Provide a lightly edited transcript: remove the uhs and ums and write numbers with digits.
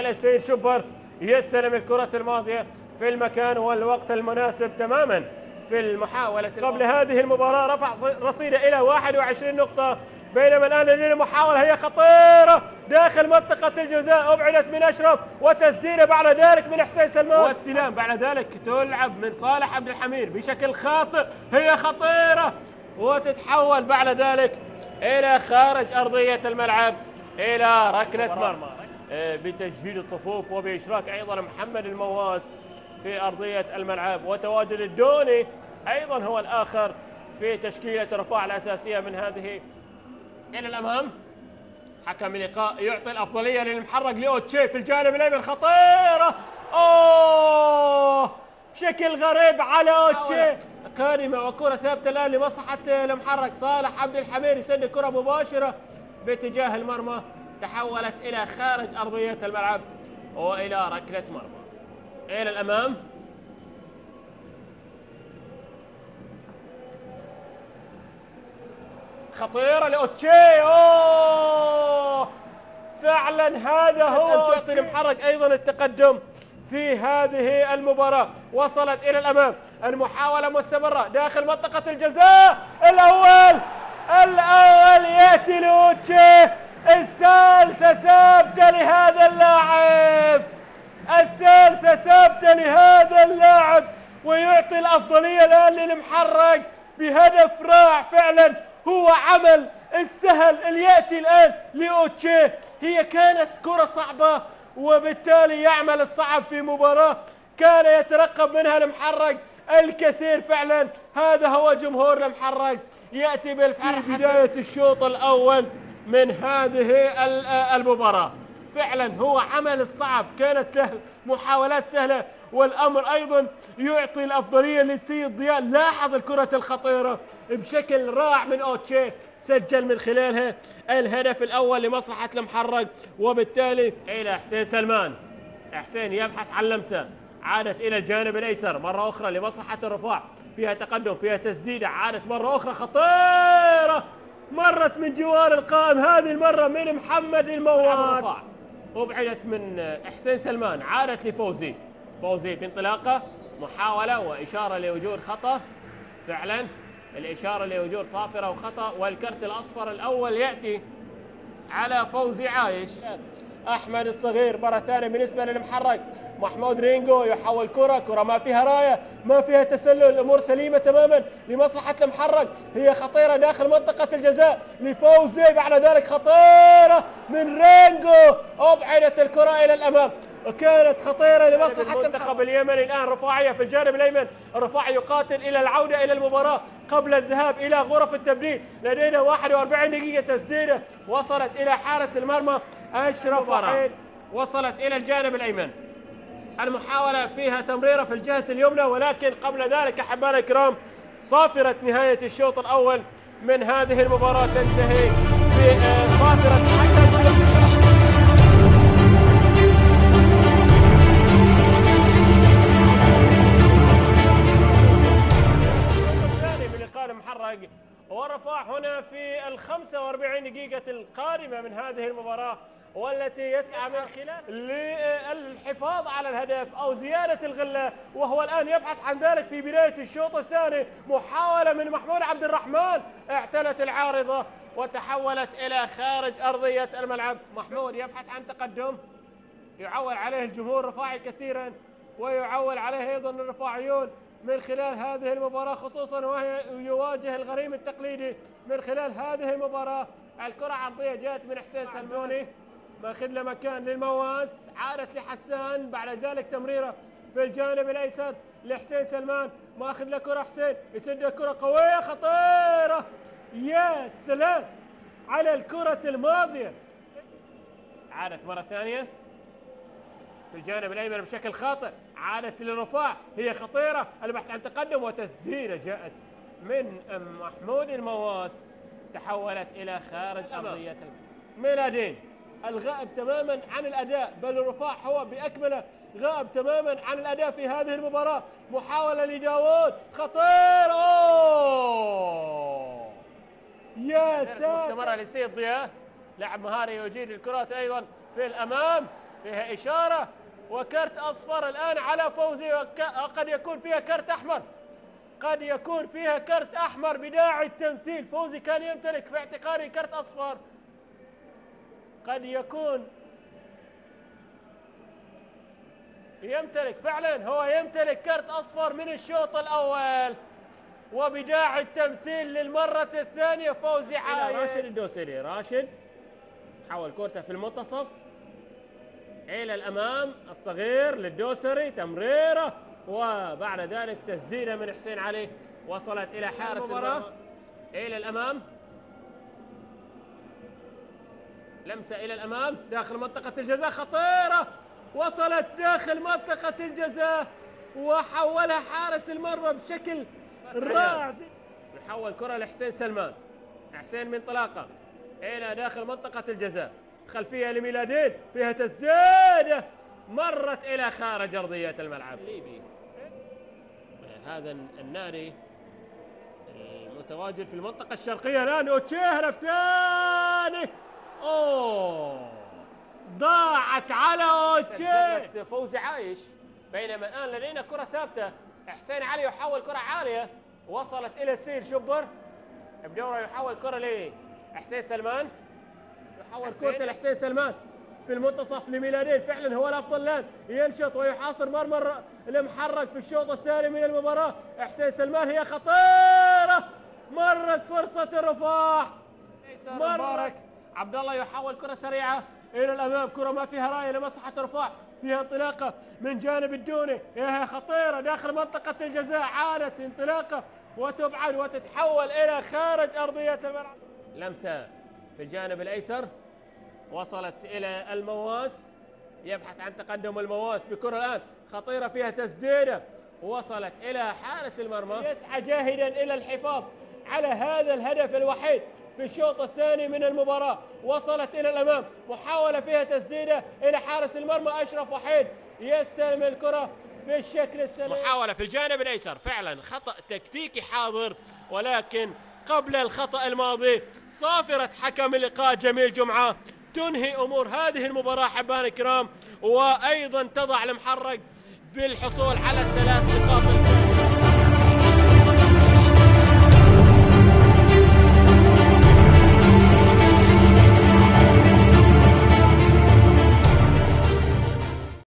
إلى السيد شبر يستلم الكرة الماضية في المكان والوقت المناسب تماما في المحاولة. قبل هذه المباراة رفع رصيده إلى 21 نقطة، بينما الآن لدينا محاولة هي خطيرة داخل منطقة الجزاء، أبعدت من أشرف وتسديدة بعد ذلك من حسين سلمان، واستلام بعد ذلك تلعب من صالح عبد الحميد بشكل خاطئ، هي خطيرة وتتحول بعد ذلك إلى خارج أرضية الملعب إلى ركلة مرمى بتجهيز الصفوف وبإشراك أيضا محمد المواس في أرضية الملعب، وتواجد الدوني أيضا هو الآخر في تشكيلة الرفاع الأساسية من هذه. إلى الأمام حكم اللقاء يعطي الأفضلية للمحرك لأوتشي في الجانب الأيمن، خطيرة بشكل غريب على أوتشي، قادمة وكرة ثابتة الآن لمصلحة المحرك. صالح عبد الحميد يسدد كرة مباشرة باتجاه المرمى، تحولت إلى خارج أرضية الملعب وإلى ركلة مرمى. إلى الأمام خطيرة لأوتشي، فعلا هذا هو تعطي المحرك أيضا التقدم في هذه المباراة. وصلت إلى الأمام، المحاولة مستمرة داخل منطقة الجزاء، الأول يأتي لأوتشي، الثالثة ثابتة لهذا اللاعب، الثالثة ثابتة لهذا اللاعب، ويعطي الأفضلية الآن للمحرك بهدف رائع. فعلا هو عمل السهل اللي يأتي الآن لأوتشي، هي كانت كرة صعبة وبالتالي يعمل الصعب في مباراة كان يترقب منها المحرك الكثير. فعلا هذا هو جمهور المحرك يأتي بالفرح في بداية الشوط الأول من هذه المباراة. فعلا هو عمل الصعب، كانت له محاولات سهلة، والأمر أيضا يعطي الأفضلية للسيد ضياء. لاحظ الكرة الخطيرة بشكل رائع من أوتشي، سجل من خلالها الهدف الأول لمصلحة المحرك، وبالتالي إلى حسين سلمان. حسين يبحث عن لمسة، عادت إلى الجانب الأيسر مرة أخرى لمصلحة الرفاع، فيها تقدم، فيها تسديدة، عادت مرة أخرى خطيرة، مرت من جوار القائم، هذه المرة من محمد المواس، وابعدت من حسين سلمان، عادت لفوزي. فوزي في انطلاقه، محاولة وإشارة لوجود خطأ، فعلا الإشارة لوجود صافرة وخطأ، والكرت الأصفر الأول يأتي على فوزي عايش. أحمد الصغير مرة ثانية بالنسبة للمحرك، محمود رينجو يحول كرة ما فيها راية، ما فيها تسلل، الأمور سليمة تماما لمصلحة المحرك، هي خطيرة داخل منطقة الجزاء لفوزي، بعد ذلك خطيرة من رينجو، أبعدت الكرة إلى الأمام، وكانت خطيرة لمصلحة المنتخب اليمني. الآن رفاعية في الجانب الأيمن، الرفاعي يقاتل إلى العودة إلى المباراة قبل الذهاب إلى غرف التبديل، لدينا 41 دقيقة تسديدة، وصلت إلى حارس المرمى أشرف وحيد، وصلت إلى الجانب الأيمن، المحاولة فيها تمريرة في الجهة اليمنى، ولكن قبل ذلك أحبائنا الكرام صافرة نهاية الشوط الأول من هذه المباراة تنتهي بصافرة حكم. المحرك والرفاع هنا في 45 دقيقة القادمة من هذه المباراة، والتي يسعى من خلال للحفاظ على الهدف أو زيادة الغلة، وهو الآن يبحث عن ذلك في بداية الشوط الثاني. محاولة من محمود عبد الرحمن اعتلت العارضة وتحولت إلى خارج أرضية الملعب. محمود يبحث عن تقدم، يعول عليه الجمهور الرفاعي كثيرا، ويعول عليه أيضا الرفاعيون من خلال هذه المباراة، خصوصا وهي يواجه الغريم التقليدي من خلال هذه المباراة. الكرة عرضية جاءت من حسين سلموني، ماخذ له مكان للمواس، عادت لحسان، بعد ذلك تمريرة في الجانب الأيسر لحسين سلمان، ماخذ له كرة حسين، يسد كرة قوية خطيرة، يا سلام على الكرة الماضية، عادت مرة ثانية في الجانب الأيمن بشكل خاطئ، عادت للرفاع، هي خطيرة، البحث عن تقدم، وتسديدة جاءت من محمود المواس، تحولت إلى خارج أرضية ميلادين. الغائب تماما عن الأداء، بل الرفاع هو بأكمله غائب تماما عن الأداء في هذه المباراة. محاولة لداوود خطيرة، يا ساتر، مستمرة لسيد ضياء، لاعب مهاري يجيد الكرات أيضا في الأمام، فيها إشارة وكرت أصفر الآن على فوزي، وقد يكون فيها كرت أحمر، قد يكون فيها كرت أحمر بداعي التمثيل. فوزي كان يمتلك في اعتقادي كرت أصفر، قد يكون يمتلك فعلا، هو يمتلك كرت أصفر من الشوط الأول، وبداعي التمثيل للمرة الثانية فوزي عايش. راشد الدوسري، راشد حول كرته في المنتصف إلى الأمام، الصغير للدوسري، تمريرة وبعد ذلك تسديدة من حسين علي وصلت إلى حارس المرمى إلى الأمام، لمسة إلى الأمام داخل منطقة الجزاء خطيرة، وصلت داخل منطقة الجزاء وحولها حارس المرمى بشكل رائع. يحول كرة لحسين سلمان، حسين من انطلاقة إلى داخل منطقة الجزاء، خلفية لميلادين، فيها تسديدة مرت إلى خارج أرضية الملعب. الليبي هذا النادي المتواجد في المنطقة الشرقية الآن، أوتشيه هدف ثاني، أوه ضاعت على أوتشيه. فوزي عايش، بينما الآن لدينا كرة ثابتة، حسين علي يحول كرة عالية وصلت إلى السير شبر، بدوره يحول كرة لحسين سلمان، يحول كرة لحسين سلمان في المنتصف لميلادين، فعلا هو الأفضل الآن، ينشط ويحاصر مرمى المحرك في الشوط الثاني من المباراة. حسين سلمان هي خطيرة، مرت فرصة الرفاح، مبارك عبد الله يحول كرة سريعة إلى الأمام، كرة ما فيها راية لمصلحة الرفاع، فيها انطلاقة من جانب الدوني، هي خطيرة داخل منطقة الجزاء، عادت انطلاقة وتبعد وتتحول إلى خارج أرضية الملعب. لمسة في الجانب الأيسر وصلت إلى المواس، يبحث عن تقدم المواس بكرة الآن خطيرة، فيها تسديدة وصلت إلى حارس المرمى، يسعى جاهدا إلى الحفاظ على هذا الهدف الوحيد في الشوط الثاني من المباراة. وصلت إلى الأمام، محاولة فيها تسديدة إلى حارس المرمى أشرف وحيد، يستلم الكرة بالشكل السليم. محاولة في الجانب الأيسر، فعلا خطأ تكتيكي حاضر، ولكن قبل الخطأ الماضي صافرة حكم اللقاء جميل جمعة تنهي أمور هذه المباراة أحبائنا الكرام، وأيضا تضع المحرق بالحصول على 3 نقاط.